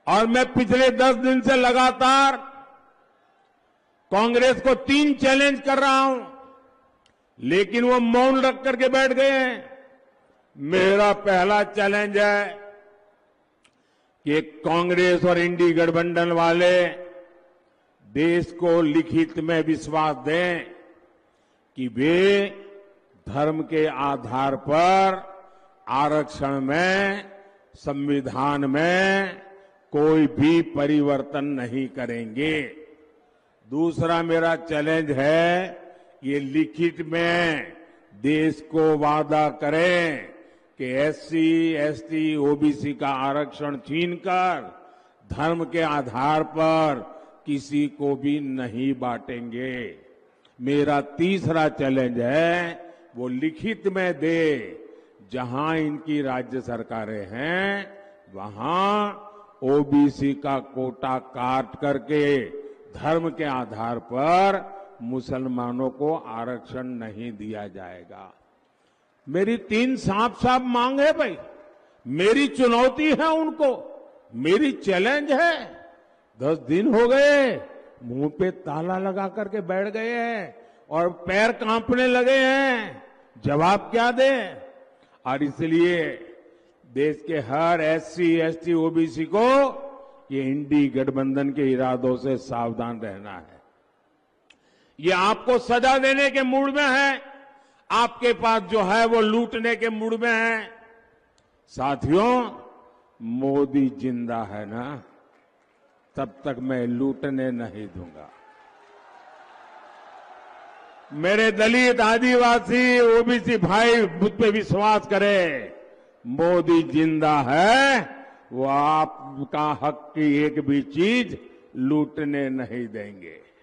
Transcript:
और मैं पिछले 10 दिन से लगातार कांग्रेस को 3 चैलेंज कर रहा हूं, लेकिन वो मौन रख करके बैठ गए हैं। मेरा पहला चैलेंज है कि कांग्रेस और इंडी गठबंधन वाले देश को लिखित में विश्वास दें कि वे धर्म के आधार पर आरक्षण में, संविधान में कोई भी परिवर्तन नहीं करेंगे। दूसरा मेरा चैलेंज है, ये लिखित में देश को वादा करें कि एससी, एसटी, ओबीसी का आरक्षण छीनकर धर्म के आधार पर किसी को भी नहीं बांटेंगे। मेरा तीसरा चैलेंज है, वो लिखित में दे, जहां इनकी राज्य सरकारें हैं वहां ओबीसी का कोटा काट करके धर्म के आधार पर मुसलमानों को आरक्षण नहीं दिया जाएगा। मेरी 3 साफ साफ मांग है भाई, मेरी चुनौती है उनको, मेरी चैलेंज है। 10 दिन हो गए, मुंह पे ताला लगा करके बैठ गए हैं और पैर कांपने लगे हैं, जवाब क्या दें? और इसलिए देश के हर एससी, एसटी, ओबीसी को ये इंडी गठबंधन के इरादों से सावधान रहना है। ये आपको सजा देने के मूड में है, आपके पास जो है वो लूटने के मूड में है। साथियों, मोदी जिंदा है ना, तब तक मैं लूटने नहीं दूंगा। मेरे दलित, आदिवासी, ओबीसी भाई मुझ पे विश्वास करें, मोदी जिंदा है, वो आपका हक की एक भी चीज लूटने नहीं देंगे।